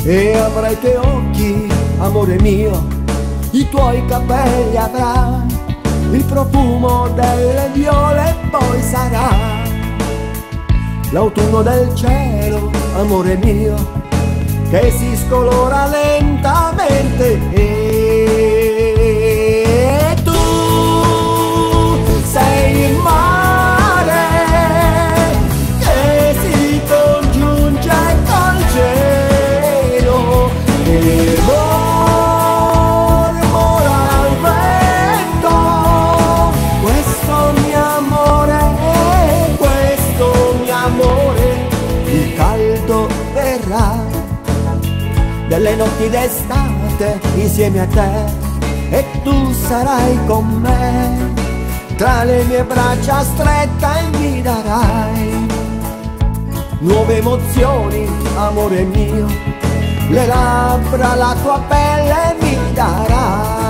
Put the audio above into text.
e avrai i tuoi occhi, amore mio, i tuoi capelli avrà, il profumo delle viole e poi sarà l'autunno del cielo, amore mio, che si scolora lentamente e tu sei il mare che si congiunge col cielo e mormora al vento questo mio amore, il caldo verrà delle notti d'estate insieme a te e tu sarai con me tra le mie braccia strette e mi darai nuove emozioni, amore mio, le labbra, la tua pelle mi darai.